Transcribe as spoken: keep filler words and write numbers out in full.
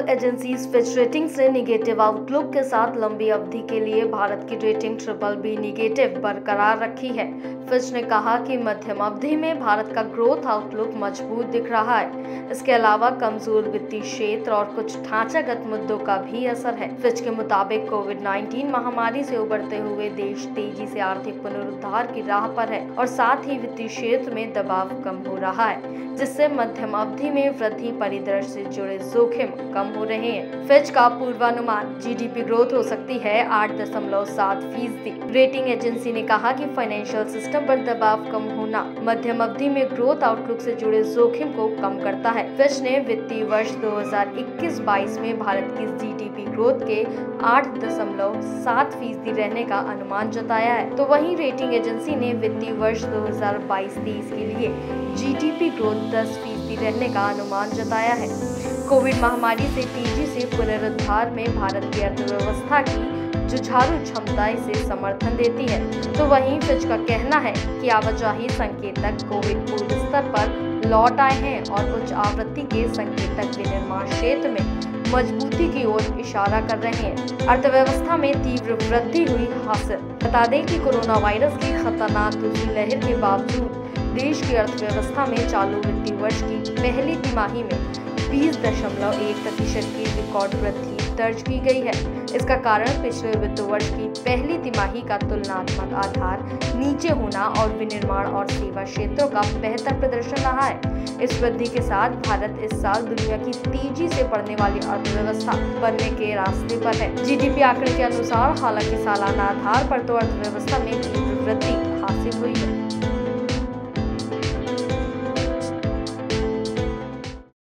Financial agency Fitch rating से negative outlook के साथ लंबी अवधि के लिए भारत की रेटिंग ट्रिपल बी निगेटिव बरकरार रखी है। फिच ने कहा कि मध्यम अवधि में भारत का ग्रोथ आउटलुक मजबूत दिख रहा है। इसके अलावा कमजोर वित्तीय क्षेत्र और कुछ ढांचागत मुद्दों का भी असर है। फिच के मुताबिक कोविड नाइन्टीन महामारी से उबरते हुए देश तेजी से आर्थिक पुनरुद्धार की राह पर है और साथ ही वित्तीय क्षेत्र में दबाव कम हो रहा है, जिससे मध्यम अवधि में वृद्धि परिदृश्य से जुड़े जोखिम कम हो रहे हैं। फिच का पूर्वानुमान जीडीपी ग्रोथ हो सकती है आठ दशमलव सात फीसदी। रेटिंग एजेंसी ने कहा कि फाइनेंशियल सिस्टम पर दबाव कम होना मध्यम अवधि में ग्रोथ आउटलुक से जुड़े जोखिम को कम करता है। फिच ने वित्तीय वर्ष दो हज़ार इक्कीस बाईस में भारत की जीडीपी ग्रोथ के आठ दशमलव सात फीसदी रहने का अनुमान जताया है, तो वहीं रेटिंग एजेंसी ने वित्तीय वर्ष दो हज़ार बाईस तेईस के लिए जीडीपी ग्रोथ दस फीसदी रहने का अनुमान जताया है। कोविड महामारी से तेजी से पुनरुद्धार में भारत की अर्थव्यवस्था की जुझारू क्षमता इसे समर्थन देती है, तो वहीं फिच का कहना है कि आवाजाही संकेतक कोविड पूर्व स्तर पर लौट आए हैं और उच्च आवृत्ति के संकेतक विनिर्माण क्षेत्र में मजबूती की ओर इशारा कर रहे हैं। अर्थव्यवस्था में तीव्र वृद्धि हुई हासिल। बता दें कि कोरोना वायरस की खतरनाक दूसरी लहर के बावजूद देश की अर्थव्यवस्था में चालू वित्तीय वर्ष की पहली तिमाही में बीस दशमलव एक प्रतिशत की रिकॉर्ड वृद्धि दर्ज की गई है। इसका कारण पिछले वित्त वर्ष की पहली तिमाही का तुलनात्मक आधार नीचे होना और विनिर्माण और सेवा क्षेत्रों का बेहतर प्रदर्शन रहा है। इस वृद्धि के साथ भारत इस साल दुनिया की तेजी से बढ़ने वाली अर्थव्यवस्था बनने के रास्ते पर है। जीडीपी आंकड़े के अनुसार हालांकि सालाना आधार पर तो अर्थव्यवस्था में तीव्र वृद्धि हासिल हुई है।